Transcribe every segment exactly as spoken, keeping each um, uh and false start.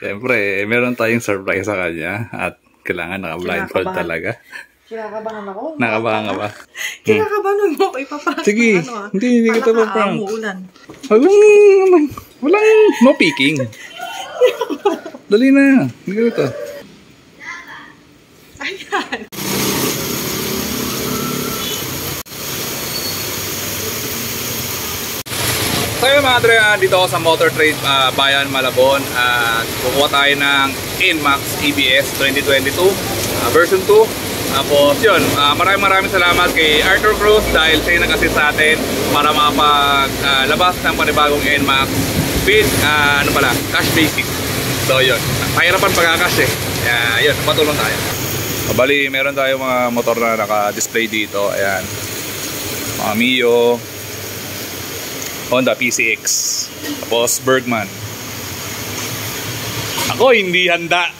Siyempre, meron tayong surprise sa kanya at kailangan naka-blindfold talaga. Kinakabahan ako. Nakabahan ka ba? Kinakabahan mo ako ipaprank. Sige, ano, ah? hindi, hindi kita pa prank. Umuulan. Walang, walang, no peeking. Dali na, hindi ka ito. Ayan. So yun mga Dre, uh, dito ako sa Motor Trade uh, Bayan, Malabon at uh, kukuha tayo ng NMAX E B S twenty twenty-two uh, version two. Tapos yun, uh, maraming maraming salamat kay Arthur Cruz dahil siya nag-assist sa atin para makapaglabas uh, ng panibagong NMAX with uh, ano pala, cash basic. So yun, mahirapan pagka-cash eh. Uh, yun, patulong tayo. Bali, meron tayo mga motor na naka-display dito. Ayan, mga Mio, Honda P C X, tapos Bergman. Ako hindi handa.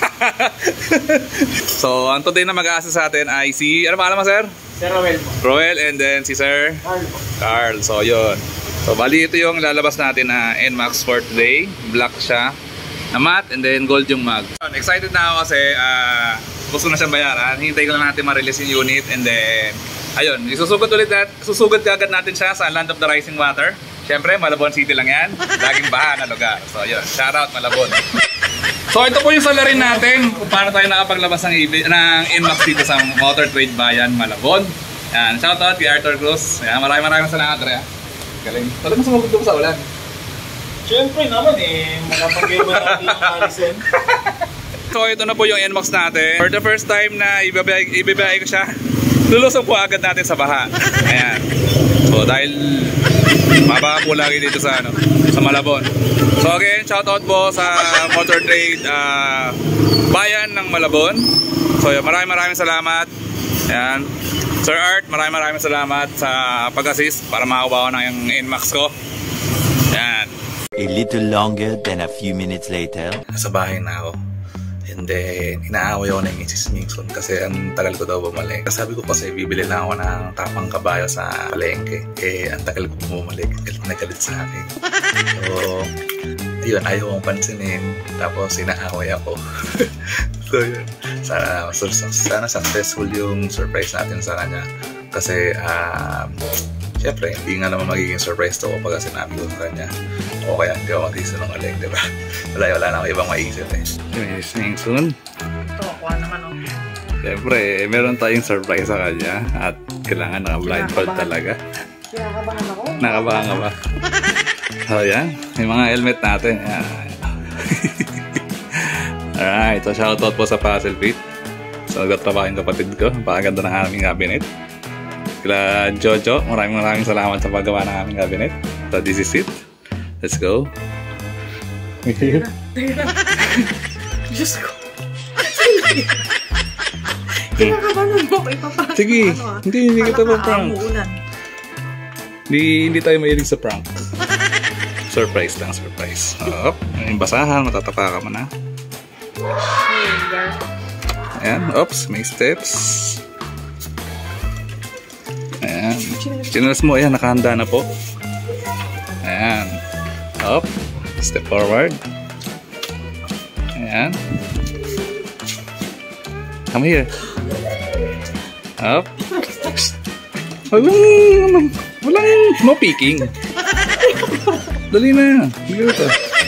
So, ang today na mag-a-assist sa atin ay si, ano pangalan mo, sir? Sir Roel. Roel, and then si Sir Carl. Carl. So, yun. So, bali ito yung lalabas natin na NMAX for today. Black siya na matte, and then gold yung mag. Excited na ako kasi uh, gusto na siyang bayaran. Hintay ko lang natin ma-release yung unit, and then ayun, isusugod ulit natin, susugod agad natin siya sa Land of the Rising Water. Siyempre, Malabon City lang yan. Laging baha na lugar. So, yun. Shout out, Malabon. So, ito po yung salarin natin kung paano tayo nakapaglabas ng, ng NMAX dito sa Motor Trade Bayan, Malabon. Yan. Shout out kay Arthur Cruz. Yan. Maraming maraming salamat, Andrea. Galing. Talagang sumugod ko sa ulan. Siyempre naman eh. Malapagay mo natin yung Harrison. So, ito na po yung NMAX natin. For the first time na ibibigay, ibibigay ko siya, lulusong po agad natin sa baha. Ayan. So dahil mabaka po lagi dito sa ano, sa Malabon. So again, shoutout po sa Motor Trade uh, Bayan ng Malabon. So maraming maraming salamat. Ayan. Sir Art, maraming maraming salamat sa pag-assist para makakuha ko ng NMAX ko. Ayan. A little longer than a few minutes later. Nasa bahay na ako. And then, inaaway ako ng Missus Nixon kasi ang tagal ko daw bumalik. Sabi ko kasi, bibili lang ako ng tapang kabayo sa palengke. Eh, ang tagal ko bumalik. Galit na galit sa akin. So, ayun, ayaw kong pansinin. Tapos, inaaway ako. So, yun. Sana, sana successful yung surprise natin sa kanya. Kasi, um, siyempre, hindi nga naman magiging surprise to kapag sinabi ko sa kanya. O kaya hindi ako magsisinungaling, di ba? Wala, wala na ako ibang maisip eh. Miss Nixon. Ito, kuha naman o. Siyempre, meron tayong surprise sa kanya at kailangan naka-blindfold talaga. Kinakabahan ako. Nakabahan ka ba? So yan, may mga helmet natin. Alright, so shoutout po sa Puzzle Fit. So nagtatrabaho yung kapatid ko. Pakaganda ng aming cabinet. Kila Jojo, maraming maraming salamat sa paggawa ng aming cabinet. So this is it. Let's go. Tira, tira. Diyos ko. Kinakabahan mo ako ipaprank. Sige, ano, ah? hindi, hindi kita pa prank. Umuulan. Hindi, hindi tayo mahilig sa prank. Surprise lang, surprise. Oh, yung basahan, matatapa ka mo na. Ayan, oops, may steps. Ayan. Chinelas mo, ayan, nakahanda na po. Ayan. Up. Step forward. Ayan. Come here. Up. Walang, walang, no peeking. Dali na. Hindi ito.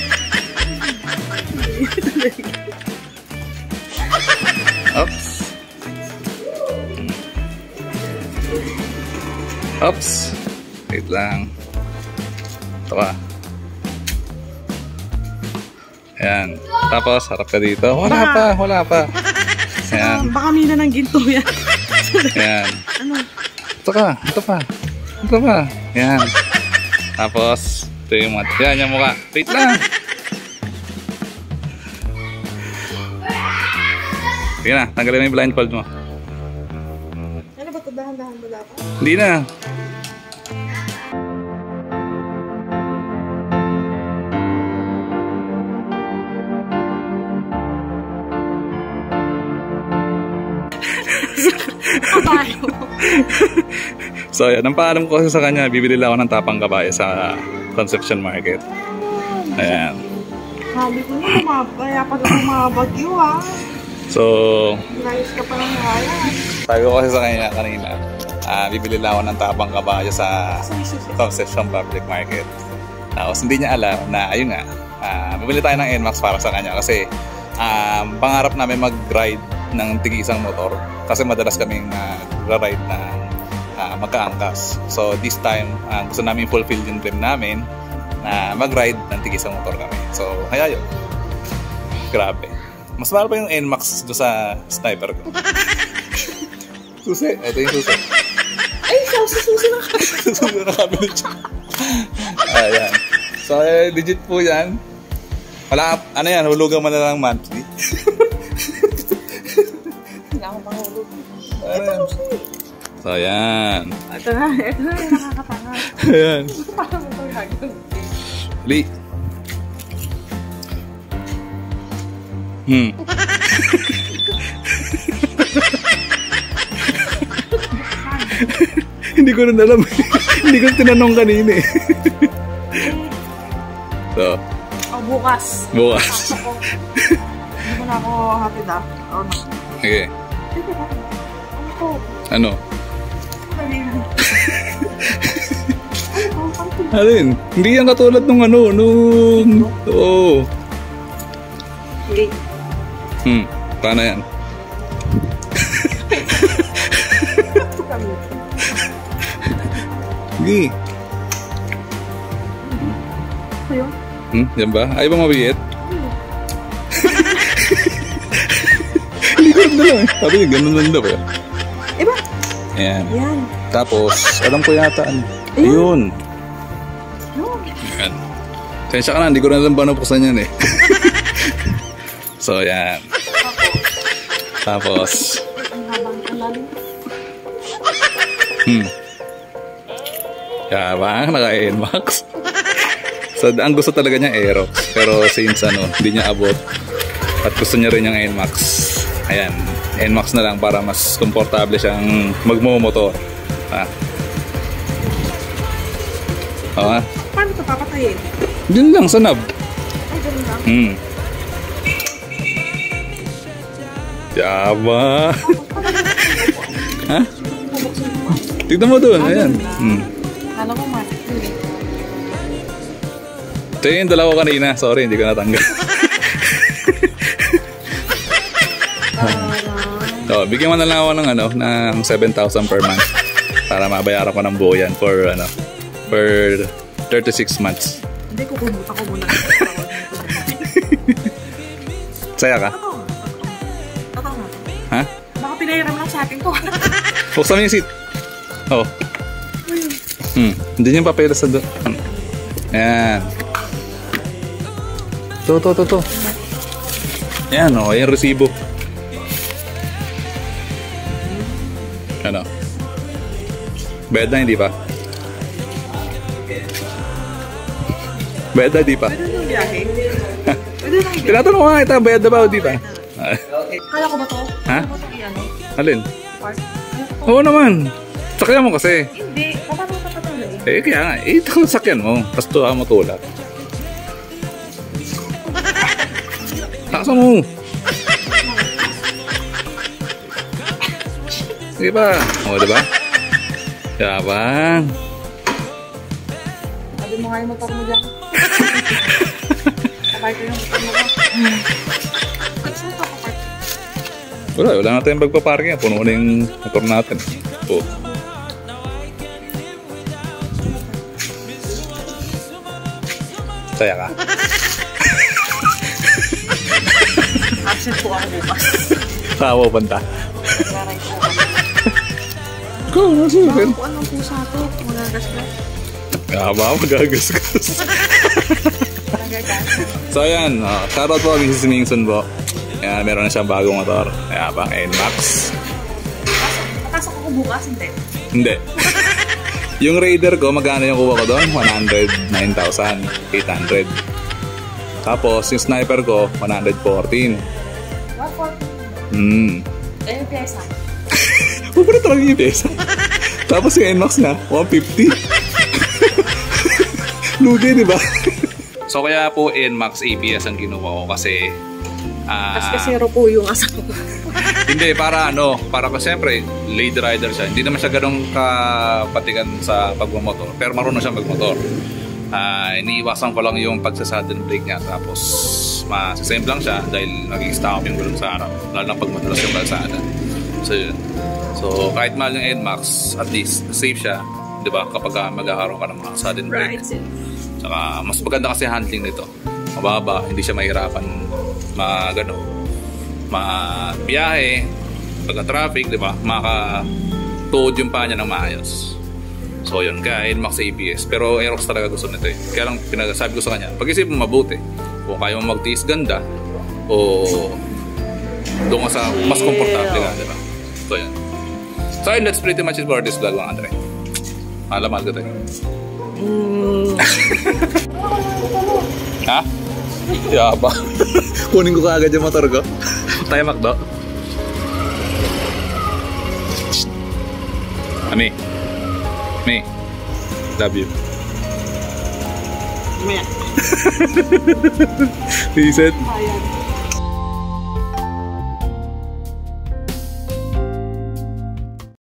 Ups. Ups. Wait lang. Ito ka. Ayan. Tapos, harap ka dito. Wala pa, wala pa. Ayan. Baka mina ng ginto yan. Ayan. Ano? Ito ka, ito pa. Ito pa. Ayan. Tapos, ito yung mata. Ayan, yung mukha. Wait lang. Sige na, tanggalin mo yung blindfold mo. Ano ba ito? Dahan-dahan ba dapat? Hindi na. Kabayo. So yan, ang paalam ko kasi sa kanya, bibili lang ako ng tapang kabayo sa Conception Market. Ayan. Sabi ko na, kumabaya pa na kumabagyo ah. So, Layos ka pa ng raya. sabi ko kasi sa kanya kanina, ah, bibili lang ako ng tapang kabayo sa Concession Public Market. Tapos hindi niya alam na, ayun nga, ah, bibili tayo ng N MAX para sa kanya kasi um, pangarap namin mag-ride ng tig-isang motor kasi madalas kaming nag-ride ng uh, magkaangkas. So this time, uh, gusto namin fulfill yung dream namin na mag-ride ng tig-isang motor kami. So kaya yun. Grabe. Mas mahal pa yung N MAX do sa sniper ko. Susi. Ito yung susi. Ay, susi-susi na ka. Susi na cabinet siya. Ayan. So, eh, legit po yan. Wala, ano yan, hulugan mo na lang monthly. Hindi ako pangulog. Ayan. So, ayan. Ito na, ito na yung nakakatanga. Ayan. Parang ito yung hagod. Li. Hmm. Hindi ko rin alam. Hindi ko tinanong kanina eh. So, Oh, bukas. bukas. Ako. Hindi mo na ako happy na. Oh, no. Okay. Sige ba? Ano to? Ano? Ano yun? Ano to? Ano to? Alin? Hindi yan katulad nung ano, nung... Oo. Hindi. Hmm. Paano yan? Sige. Ano yun? Hmm? Yan ba? Ayaw ba mabigit? Hindi ko rin alam eh. Sabi niya, ganun lang daw eh. Iba? Ayan. Yan. Tapos, alam ko yata ano. Ayun. Yun. Ayan. Tensya ka na, hindi ko rin alam ba napuksan yan eh. So, ayan. Tapos, Ang habang alalim. hmm. Yabang, naka-N MAX. So, ang gusto talaga niya Aerox. Pero since ano, hindi niya abot. At gusto niya rin yung N MAX. Ayan, N MAX na lang para mas komportable siyang magmumotor. Ha? Oo nga. Paano ito papatayin? Yun lang, sa knob. Ay, ganun lang. Hmm. Yaba. Ha? Tignan mo doon, ayan. Hmm. Kala ko man. Hindi. Ito yung dalawa kanina. Sorry, hindi ko natanggal. So, bigyan mo na lang ako ng ano, ng seven thousand per month para mabayaran ko ng buo yan for ano, for thirty-six months. Hindi ko kumuta ko muna. Saya ka? Totoo. Totoo nga. Ha? Baka pinahiram lang sa atin to. Buksan mo yung seat. Oh. Hmm. Hindi yung papeles sa doon. Ayan. To, to, to, to. Ayan, oh. Ayan, resibo. Ano? Bayad na, hindi pa? Bayad na, hindi pa? Pwede nang biyahe. Pwede nang biyahe. Tinatanong ko nga ito, bayad na ba o di pa? Kala ko ba to? Ha? Kala ko to i-ano? Alin? Park? Oo naman. Sakyan mo kasi. Hindi. Paano ko patatuloy? Eh, kaya nga. Eh, ito ang sakyan mo. Tapos tuwa mo tulad. Taksa mo. Sige ba? O, diba? Yabang. Sabi mo nga yung motor mo dyan. Kapag ko yung motor mo dyan. Saan ito kapag? Wala, wala na tayong magpaparking. Puno na yung motor natin. O. Saya ka? Absent po ako bukas. Saan mo banta? Nag-ride po ako. Ikaw, nasa akin. Kung anong pusa to, magagasgas. Kaba, magagasgas. Magagasgas. So ayan, uh, shoutout po kami si Mingson po. Ayan, meron na siyang bagong motor. Ayan, pang N MAX. Papasok ako bukas, hindi. Hindi. Yung Raider ko, magkano yung kuha ko doon? one hundred nine thousand eight hundred. Tapos, yung Sniper ko, one hundred fourteen. one forty. Hmm. Eh, yung pyesa. Pupunta talaga yung pesa. Tapos yung N MAX na, one fifty. Lugi, di ba? So kaya po N-Max A B S ang kinuha ko kasi ah, Kasi kasi po yung asawa. hindi, para ano, para kasi siyempre, lady rider siya. Hindi naman siya ganun kapatigan sa pagmamotor, pero marunong siya magmotor. Ah, iniiwasan ko lang yung pagsa-sudden brake niya, tapos masasame lang siya dahil nag-i-stop yung gulong sa harap, lalo na pag madalas yung kalsada. So yun. So kahit mahal yung N-Max, at least safe siya, di ba, kapag uh, magkakaroon ka ng mga sudden brake. Right. Saka mas maganda kasi handling nito. Mababa, hindi siya mahirapan magano, mabiyahe, pagka-traffic, di ba? Makatuod yung paa niya ng maayos. So yun, kaya N-Max A B S. Pero Aerox talaga gusto nito eh. Kaya lang pinagsasabi ko sa kanya, pag-isip mo mabuti. Kung kaya mo magtiis ganda, o doon ka sa mas komportable ka, di ba? So yun. So yun, that's pretty much it for this vlog, mga Andre. Malamal ka tayo. Mm. Ha? Yaba. Kunin ko kaagad yung motor ko. Tayo, Macdo. Ami. Ami. Love you. Maya. He said. Ayan.